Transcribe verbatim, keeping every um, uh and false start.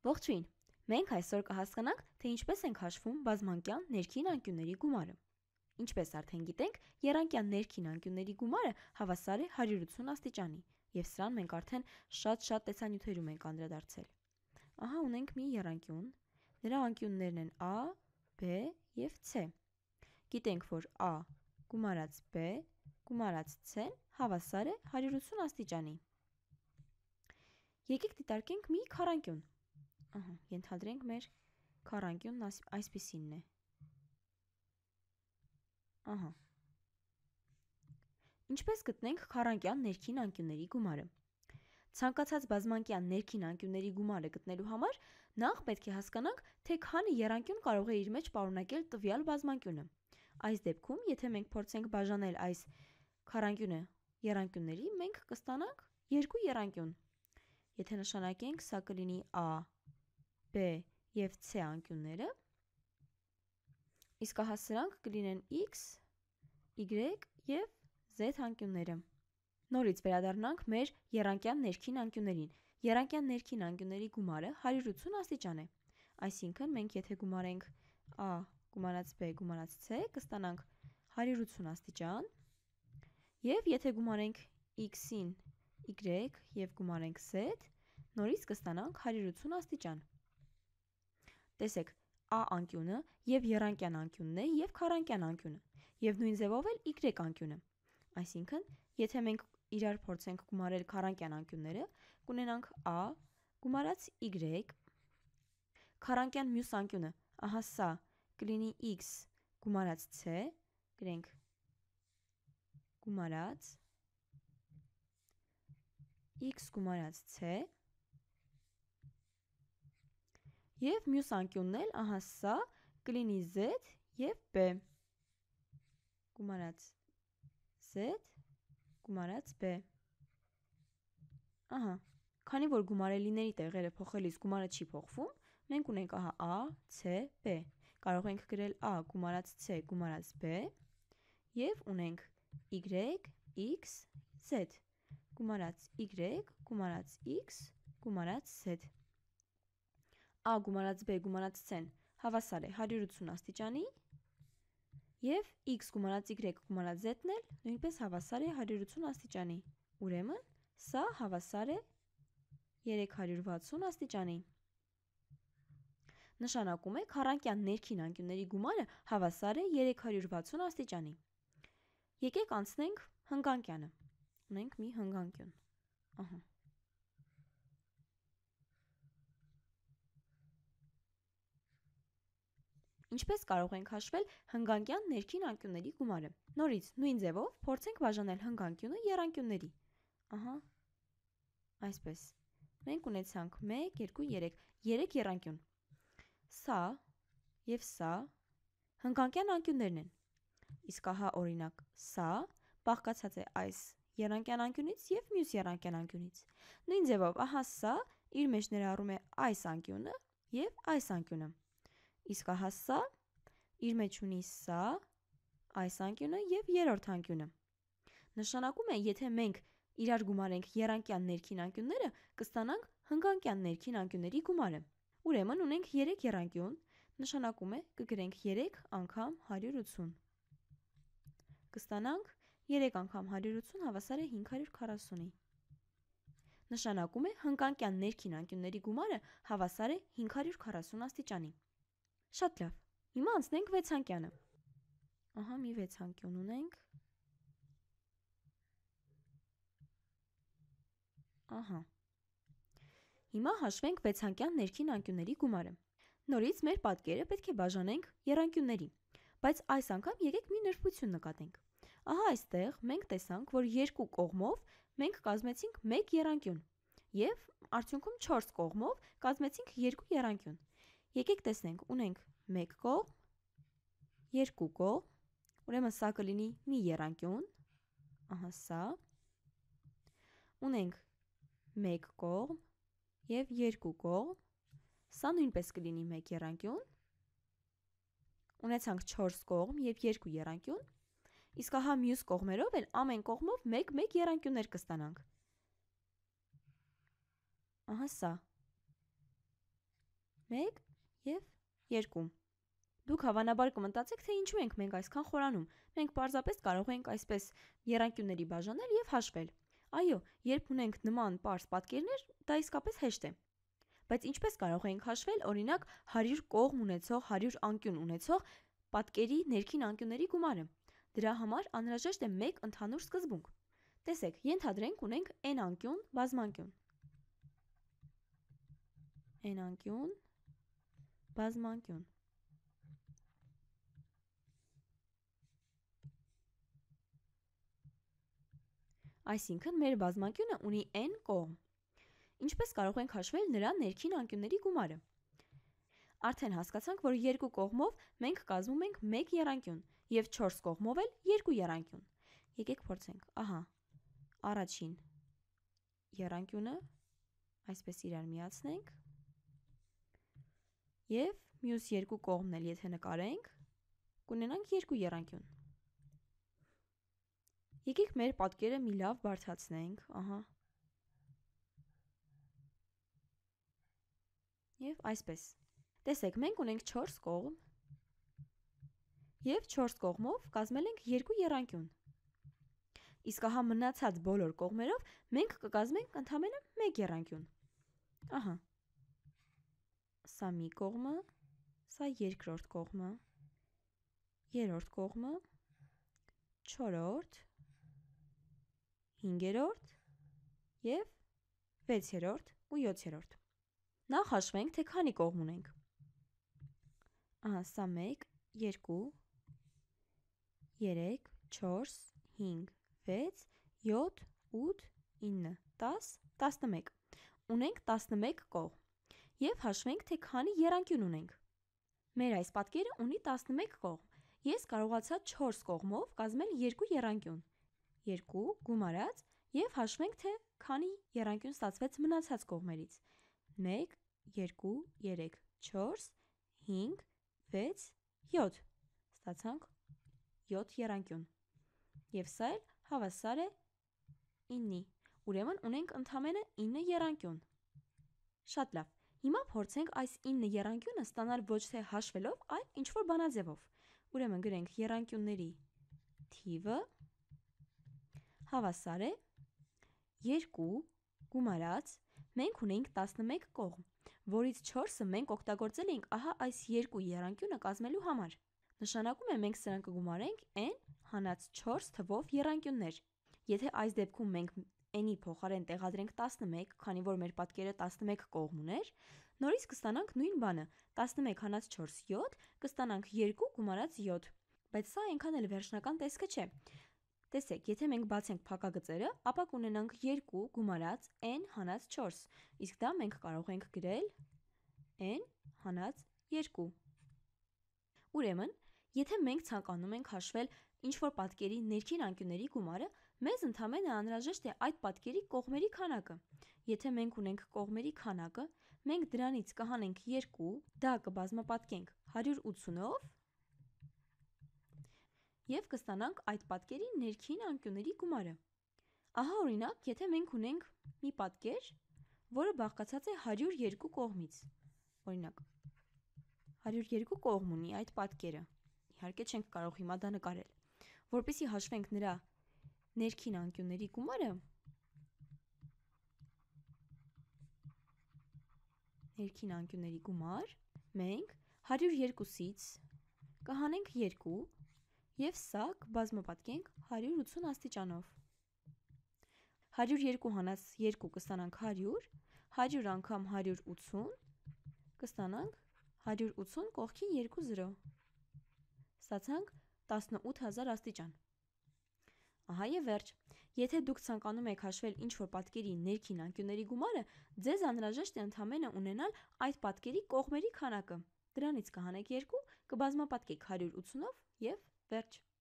Ողջույն։ Մենք այսօր կհասկանանք, թե ինչպես ենք հաշվում բազմանկյան ներքին անկյունների գումարը։ Ինչպես արդեն գիտենք, եռանկյան ներքին անկյունների գումարը հավասար է հարյուր ութուն աստիճանի, եւ սրան մենք արդեն շատ-շատ տեսանյութերում ենք անդրադարձել։ Ահա ունենք մի եռանկյուն, նրա անկյուններն են A, B եւ C։ Գիտենք, որ A գումարած B գումարած C հավասար է հարյուր ութուն աստիճանի։ Եկեք դիտարկենք մի քառանկյուն։ Ահա, ենթադրենք մեր քառանկյունն այսպիսինն է։ Ահա։ Ինչպես գտնենք քառանկյան ներքին անկյունների գումարը։ Ցանկացած բազմանկյան ներքին անկյունների գումարը գտնելու համար նախ պետք է հասկանանք, թե քանի եռանկյուն կարող է իր մեջ պարունակել տվյալ բազմանկյունը։ Այս դեպքում, եթե մենք փորձենք բաժանել այս քառանկյունը եռանկյունների, մենք կստանանք երկու եռանկյուն։ Եթե նշանակենք, սա կլինի A, B եւ C անկյունները, իսկ ահա սրանք կլինեն X, Y եւ Z անկյունները։ Նորից վերադառնանք մեր եռանկյան ներքին անկյուններին։ Եռանկյան ներքին անկյունների գումարը հարյուր ութուն աստիճան է։ Այսինքն մենք եթե գումարենք A գումարած B գումարած C, կստանանք հարյուր ութուն աստիճան, եւ եթե գումարենք X-ին Y եւ գումարենք Z, նորից կստանանք հարյուր ութուն աստիճան։ Տեսեք, A անկյունը եւ եռանկյան անկյունն է եւ քառանկյան անկյունը, եւ նույն ձևով էլ Y անկյունը։ Այսինքն, եթե մենք իրար փորձենք գումարել քառանկյան անկյունները, կունենանք A գումարած Y, քառանկյան մյուս անկյունը, ահա սա կլինի X գումարած C, գրենք գումարած X գումարած C, եւ մյուս անկյունն էլ, ահա սա կլինի Z եւ B գումարած Z գումարած B։ Ահա, քանի որ գումարելիների տեղերը փոխելիս գումարը չի փոխվում, մենք ունենք ահա A, C, B։ Կարող ենք գրել A գումարած C գումարած B եւ ունենք Y, X, Z գումարած Y գումարած X գումարած Z։ A գումարած B գումարած C-ն հավասար է հարյուր ութուն աստիճանի եւ X գումարած Y գումարած Z-ն էլ նույնպես հավասար է հարյուր ութուն աստիճանի։ Ուրեմն սա հավասար է երեք հարյուր վաթսուն աստիճանի։ Նշանակում է քառանկյան ներքին անկյունների գումարը հավասար է երեք հարյուր վաթսուն աստիճանի։ Եկեք անցնենք հնգանկյանը։ Ունենք մի հնգանկյուն։ Ահա։ Ինչպես կարող ենք հաշվել հնգանկյան ներքին անկյունների գումարը։ Նորից նույն ձևով փորձենք բաժանել հնգանկյունը եռանկյունների։ Ահա, այսպես։ Մենք ունեցանք մեկ, երկու, երեք, երեք եռանկյուն։ Սա եւ սա հնգանկյան անկյուններն են։ Իսկ ահա օրինակ սա բաղկացած է այս եռանկյան անկյունից եւ մյուս եռանկյան անկյունից։ Նույն ձևով ահա սա իր մեջ ներառում է այս անկյունը եւ այս անկյունը։ Իսկ ահա սա իր մեջ ունի սա, այս անկյունը եւ երրորդ անկյունը։ Նշանակում է, եթե մենք իրար գումարենք եռանկյան ներքին անկյունները, կստանանք հնգանկյան ներքին անկյունների գումարը։ Ուրեմն ունենք երեք եռանկյուն, նշանակում է կգրենք երեք անգամ հարյուր ութուն։ Կստանանք երեք անգամ հարյուր ութուն հավասար է հինգ հարյուր քառասունի։ Նշանակում է հնգանկյան ներքին անկյունների գումարը հավասար է հինգ հարյուր քառասուն աստիճանի։ Շատ լավ։ Հիմա անցնենք վեցանկյանը։ Ահա մի վեցանկյուն ունենք։ Ահա։ Հիմա հաշվենք վեցանկյան ներքին անկյունների գումարը։ Նորից մեր պատկերը պետք է բաժանենք եռանկյունների, բայց այս անգամ եկեք մի նրբություն նկատենք։ Ահա այստեղ մենք տեսանք, որ երկու կողմով մենք կազմեցինք մեկ եռանկյուն եւ արդյունքում չորս կողմով կազմեցինք երկու եռանկյուն։ Եկեք տեսնենք, ունենք մեկ կողմ, երկու կողմ, ուրեմն սա կլինի մի եռանկյուն, ահա սա, ունենք մեկ կողմ եւ երկու կողմ, սա նույնպես կլինի մեկ եռանկյուն, ունեցանք չորս կողմ եւ երկու եռանկյուն, իսկ ահա մյուս կողմերով էլ ամեն կողմով մեկ-մեկ եռանկյուններ կստանանք։ Ահա սա։ մեկ և երկու։ Դուք հավանաբար կմտածեք, թե ինչու ենք մենք այսքան խորանում։ Մենք պարզապես կարող ենք այսպես եռանկյունների բաժանել և հաշվել։ Այո, երբ ունենք նման պարզ պատկերներ, դա իսկապես հեշտ է։ Բայց ինչպես կարող ենք հաշվել, օրինակ, հարյուր կողմ ունեցող, հարյուր անկյուն ունեցող պատկերի ներքին անկյունների գումարը։ Դրա համար անհրաժեշտ է մեկ ընդհանուր սկզբունք։ Տեսեք, ենթադրենք ունենք n անկյուն, բազմանկյուն։ n անկյուն, բազմանկյուն։ Այսինքն մեր բազմանկյունը ունի n կողմ։ Ինչպես կարող ենք հաշվել նրա ներքին անկյունների գումարը։ Արդեն հասկացանք, որ երկու կողմով մենք կազմում ենք մեկ եռանկյուն և չորս կողմով էլ երկու եռանկյուն։ Եկեք փորձենք։ Ահա, առաջին եռանկյունը, այսպես իրար միացնենք, և մյուս երկու կողմն էլ եթե նկարենք, կունենանք երկու եռանկյուն։ Եկեք մեր պատկերը մի լավ բարդացնենք, ահա։ Եվ այսպես։ Տեսեք, մենք ունենք չորս կողմ և չորս կողմով կազմել ենք երկու եռանկյուն։ Իսկ ահա մնացած բոլոր կողմերով մենք կկազմենք ընդամենը մեկ եռանկյուն։ Ահա։ Սա մի կողմը, սա երկրորդ կողմը, երրորդ կողմը, չորրորդ, հինգերորդ և վեցերորդ ու յոթերորդ։ Նախ հաշվենք, թե քանի կողմ ունենք։ Ահա, սա մեկ, երկու, երեք, չորս, հինգ, վեց, յոթ, ութ, ինը, դաս, տասնմեկ։ Ունենք տասնմեկ կողմ։ Եվ հաշվենք, թե քանի եռանկյուն ունենք։ Մեր այս պատկերը ունի տասնմեկ կողմ։ Ես կարողացա չորս կողմով կազմել երկու եռանկյուն։ երկու գումարած և հաշվենք, թե քանի եռանկյուն ստացվեց մնացած կողմերից։ մեկ, երկու, երեք, չորս, հինգ, վեց, յոթ։ Ստացանք յոթ եռանկյուն։ Եվ սա էլ հավասար է իննի։ Ուրեմն ունենք ընդամենը ինը եռանկյուն։ Շատ լավ։ Հիմա փորձենք այս ինը եռանկյունը ստանալ ոչ թե հաշվելով, այլ ինչ-որ բանաձևով։ Ուրեմն գրենք եռանկյունների թիվը հավասար է երկու գումարած, մենք ունենք տասնմեկ կողմ, որից չորսը մենք օգտագործել ենք ահա այս երկու եռանկյունը կազմելու համար։ Նշանակում է մենք սրանք կգումարենք n հանած չորս թվով եռանկյուններ։ Եթե այս դեպքում մենք n-ի փոխարեն տեղադրենք տասնմեկ, քանի որ մեր պատկերը տասնմեկ կողմ ուներ, նորից կստանանք նույն բանը, տասնմեկ հանած չորս, յոթ, կստանանք երկու գումարած յոթ, բայց սա այնքան էլ վերջնական տեսքը չէ։ Տեսեք, եթե մենք բացենք փակագծերը, ապա կունենանք երկու գումարած n հանած չորս, իսկ դա մենք կարող ենք գրել n հանած երկու։ Ուրեմն, եթե մենք ցանկանում ենք հաշվել ինչ-որ պատկերի ներքին անկյունների գումարը, մեզ ընդամենը անհրաժեշտ է այդ պատկերի կողմերի քանակը։ Եթե մենք ունենք կողմերի քանակը, մենք դրանից կհանենք երկու, դա կբազմապատկենք հարյուր ութսունով և կստանանք այդ պատկերի ներքին անկյունների գումարը։ Ահա օրինակ, եթե մենք ունենք մի պատկեր, որը բաղկացած է հարյուր երկու կողմից։ Օրինակ, հարյուր երկու կողմ ունի այդ պատկերը։ Իհարկե չենք կարող հիմա դա նկարել։ Որպեսզի հաշվենք նրա ներքին անկյունների գումարը, ներքին անկյունների գումար, մենք հարյուր երկուսից կհանենք երկու և սա կբազմապատկենք հարյուր ութսուն աստիճանով։ հարյուր երկու հանած երկու կստանանք հարյուր, հարյուր անգամ հարյուր ութսուն, կստանանք հարյուր ութսուն կողքին երկու զրո։ Ստացանք տասնութ հազար աստիճան։ Ահա և վերջ։ Եթե դուք ցանկանում եք հաշվել ինչ-որ պատկերի ներքին անկյունների գումարը, ձեզ անհրաժեշտ է ընդամենը ունենալ այդ պատկերի կողմերի քանակը։ Դրանից կհանեք երկու, կբազմապատկեք հարյուր ութսունով և վերջ։